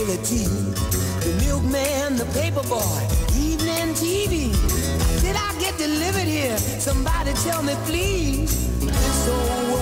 daily tea. The milkman, the paper boy, evening TV. Did I get delivered here? Somebody tell me, please. This old